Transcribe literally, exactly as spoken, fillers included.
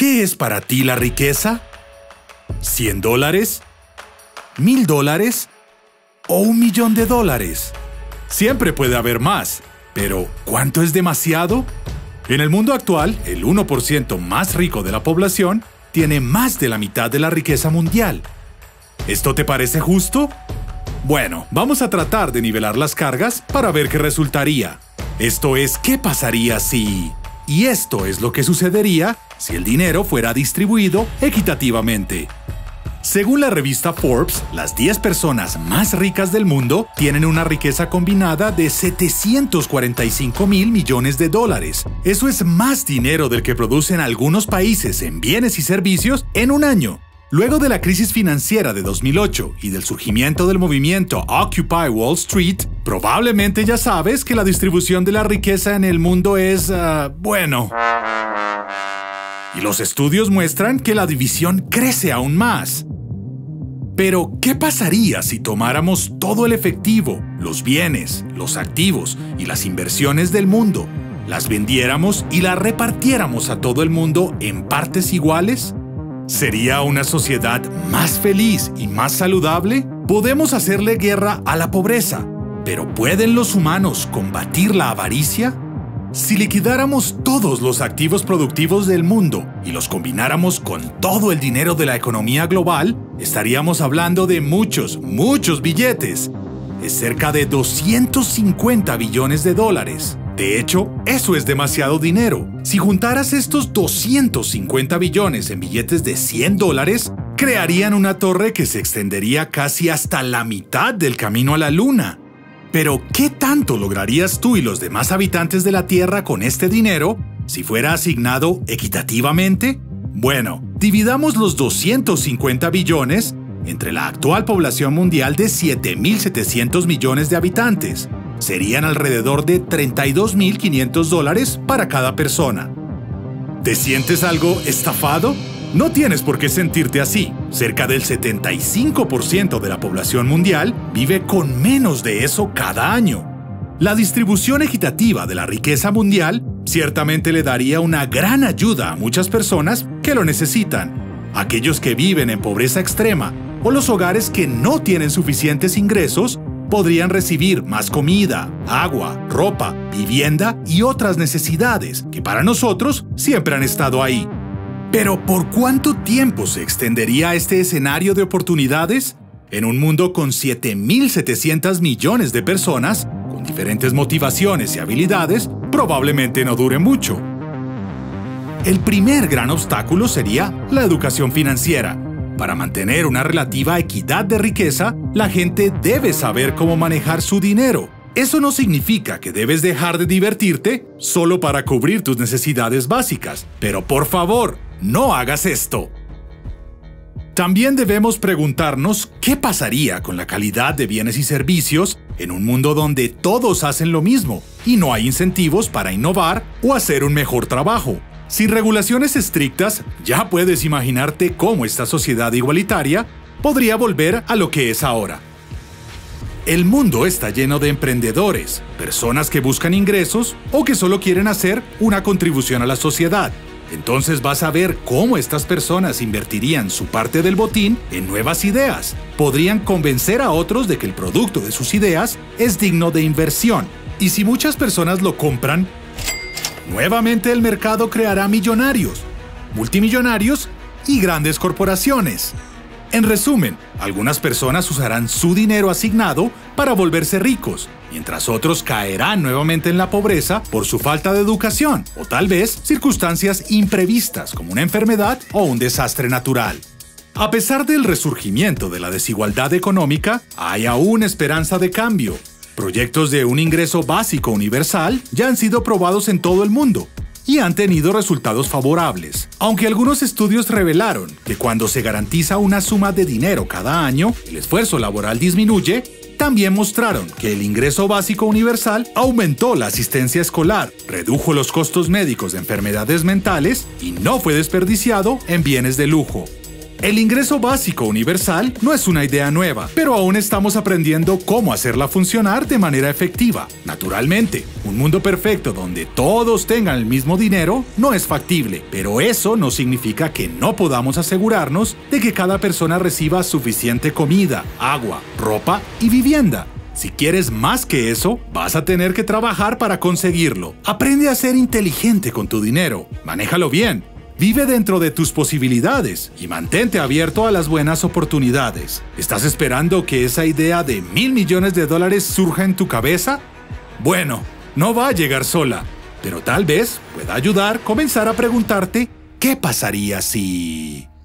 ¿Qué es para ti la riqueza? ¿cien dólares? ¿mil dólares? ¿O un millón de dólares? Siempre puede haber más, pero ¿cuánto es demasiado? En el mundo actual, el uno por ciento más rico de la población tiene más de la mitad de la riqueza mundial. ¿Esto te parece justo? Bueno, vamos a tratar de nivelar las cargas para ver qué resultaría. Esto es, ¿qué pasaría si...? Y esto es lo que sucedería si el dinero fuera distribuido equitativamente. Según la revista Forbes, las diez personas más ricas del mundo tienen una riqueza combinada de setecientos cuarenta y cinco mil millones de dólares. Eso es más dinero del que producen algunos países en bienes y servicios en un año. Luego de la crisis financiera de dos mil ocho y del surgimiento del movimiento Occupy Wall Street, probablemente ya sabes que la distribución de la riqueza en el mundo es, uh, bueno... Y los estudios muestran que la división crece aún más. Pero, ¿qué pasaría si tomáramos todo el efectivo, los bienes, los activos y las inversiones del mundo, las vendiéramos y las repartiéramos a todo el mundo en partes iguales? ¿Sería una sociedad más feliz y más saludable? Podemos hacerle guerra a la pobreza, pero ¿pueden los humanos combatir la avaricia? Si liquidáramos todos los activos productivos del mundo y los combináramos con todo el dinero de la economía global, estaríamos hablando de muchos, muchos billetes. Es cerca de doscientos cincuenta billones de dólares. De hecho, eso es demasiado dinero. Si juntaras estos doscientos cincuenta billones en billetes de cien dólares, crearían una torre que se extendería casi hasta la mitad del camino a la Luna. Pero, ¿qué tanto lograrías tú y los demás habitantes de la Tierra con este dinero si fuera asignado equitativamente? Bueno, dividamos los doscientos cincuenta billones entre la actual población mundial de siete mil setecientos millones de habitantes. Serían alrededor de treinta y dos mil quinientos dólares para cada persona. ¿Te sientes algo estafado? No tienes por qué sentirte así. Cerca del setenta y cinco por ciento de la población mundial vive con menos de eso cada año. La distribución equitativa de la riqueza mundial ciertamente le daría una gran ayuda a muchas personas que lo necesitan. Aquellos que viven en pobreza extrema o los hogares que no tienen suficientes ingresos podrían recibir más comida, agua, ropa, vivienda y otras necesidades que para nosotros siempre han estado ahí. Pero ¿por cuánto tiempo se extendería este escenario de oportunidades? En un mundo con siete mil setecientos millones de personas, con diferentes motivaciones y habilidades, probablemente no dure mucho. El primer gran obstáculo sería la educación financiera. Para mantener una relativa equidad de riqueza, la gente debe saber cómo manejar su dinero. Eso no significa que debes dejar de divertirte solo para cubrir tus necesidades básicas, pero por favor, no hagas esto. También debemos preguntarnos qué pasaría con la calidad de bienes y servicios en un mundo donde todos hacen lo mismo y no hay incentivos para innovar o hacer un mejor trabajo. Sin regulaciones estrictas, ya puedes imaginarte cómo esta sociedad igualitaria podría volver a lo que es ahora. El mundo está lleno de emprendedores, personas que buscan ingresos o que solo quieren hacer una contribución a la sociedad. Entonces vas a ver cómo estas personas invertirían su parte del botín en nuevas ideas. Podrían convencer a otros de que el producto de sus ideas es digno de inversión. Y si muchas personas lo compran, nuevamente el mercado creará millonarios, multimillonarios y grandes corporaciones. En resumen, algunas personas usarán su dinero asignado para volverse ricos, mientras otros caerán nuevamente en la pobreza por su falta de educación o tal vez circunstancias imprevistas como una enfermedad o un desastre natural. A pesar del resurgimiento de la desigualdad económica, hay aún esperanza de cambio. Proyectos de un ingreso básico universal ya han sido probados en todo el mundo y han tenido resultados favorables. Aunque algunos estudios revelaron que cuando se garantiza una suma de dinero cada año, el esfuerzo laboral disminuye, también mostraron que el ingreso básico universal aumentó la asistencia escolar, redujo los costos médicos de enfermedades mentales y no fue desperdiciado en bienes de lujo. El ingreso básico universal no es una idea nueva, pero aún estamos aprendiendo cómo hacerla funcionar de manera efectiva. Naturalmente, un mundo perfecto donde todos tengan el mismo dinero no es factible, pero eso no significa que no podamos asegurarnos de que cada persona reciba suficiente comida, agua, ropa y vivienda. Si quieres más que eso, vas a tener que trabajar para conseguirlo. Aprende a ser inteligente con tu dinero, manéjalo bien. Vive dentro de tus posibilidades y mantente abierto a las buenas oportunidades. ¿Estás esperando que esa idea de mil millones de dólares surja en tu cabeza? Bueno, no va a llegar sola, pero tal vez pueda ayudar a comenzar a preguntarte ¿qué pasaría si...?